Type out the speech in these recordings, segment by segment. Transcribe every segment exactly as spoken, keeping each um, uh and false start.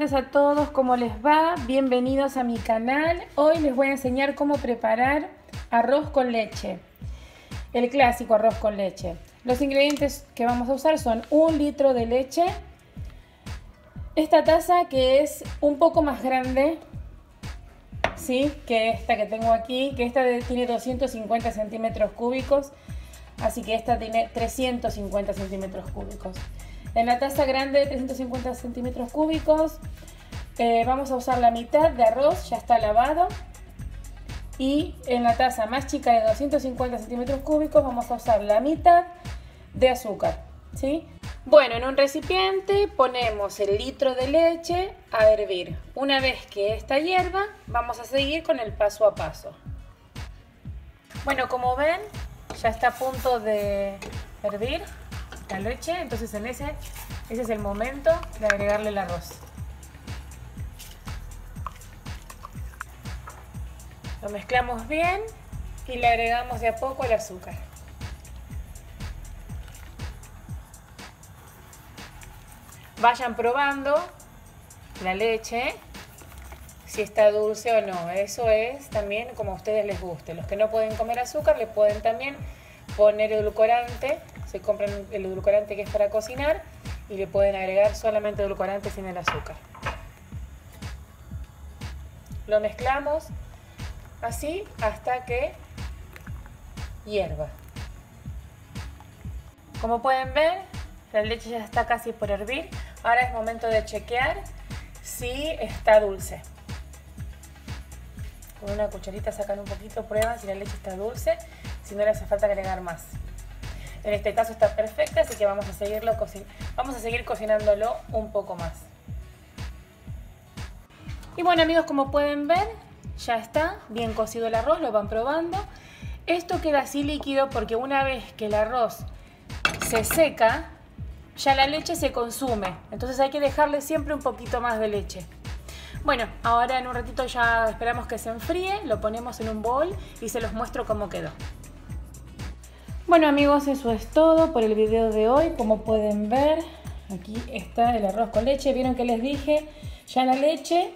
tardes a todos, ¿cómo les va? Bienvenidos a mi canal. Hoy les voy a enseñar cómo preparar arroz con leche, el clásico arroz con leche. Los ingredientes que vamos a usar son un litro de leche, esta taza que es un poco más grande, ¿sí?, que esta que tengo aquí, que esta tiene doscientos cincuenta centímetros cúbicos, así que esta tiene trescientos cincuenta centímetros cúbicos. En la taza grande de trescientos cincuenta centímetros cúbicos eh, vamos a usar la mitad de arroz, ya está lavado. Y en la taza más chica de doscientos cincuenta centímetros cúbicos vamos a usar la mitad de azúcar, ¿sí? Bueno, en un recipiente ponemos el litro de leche a hervir. Una vez que esta hierva, vamos a seguir con el paso a paso. Bueno, como ven, ya está a punto de hervir la leche, entonces en ese, ese es el momento de agregarle el arroz. Lo mezclamos bien y le agregamos de a poco el azúcar. Vayan probando la leche, si está dulce o no. Eso es también como a ustedes les guste. Los que no pueden comer azúcar le pueden también poner edulcorante. Se compran el edulcorante que es para cocinar y le pueden agregar solamente edulcorante sin el azúcar. Lo mezclamos así hasta que hierva. Como pueden ver, la leche ya está casi por hervir. Ahora es momento de chequear si está dulce. Con una cucharita sacan un poquito, prueban si la leche está dulce, si no le hace falta agregar más. En este caso está perfecta, así que vamos a, seguirlo vamos a seguir cocinándolo un poco más. Y bueno amigos, como pueden ver, ya está bien cocido el arroz, lo van probando. Esto queda así líquido porque una vez que el arroz se seca, ya la leche se consume. Entonces hay que dejarle siempre un poquito más de leche. Bueno, ahora en un ratito ya esperamos que se enfríe, lo ponemos en un bol y se los muestro cómo quedó. Bueno amigos, eso es todo por el video de hoy. Como pueden ver, aquí está el arroz con leche. Vieron que les dije, ya la leche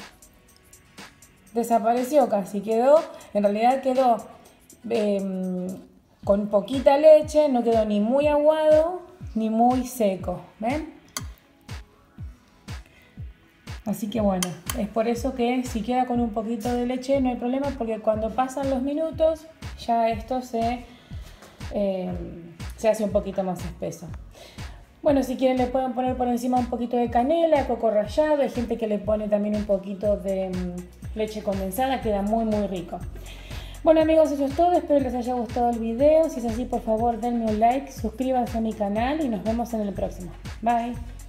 desapareció casi, quedó, en realidad quedó eh, con poquita leche, no quedó ni muy aguado ni muy seco, ¿ven? Así que bueno, es por eso que si queda con un poquito de leche no hay problema, porque cuando pasan los minutos ya esto se, eh, se hace un poquito más espeso. Bueno, si quieren le pueden poner por encima un poquito de canela, coco rallado. Hay gente que le pone también un poquito de um, leche condensada, queda muy muy rico. Bueno amigos, eso es todo, espero les haya gustado el video. Si es así, por favor denme un like, suscríbanse a mi canal y nos vemos en el próximo. Bye.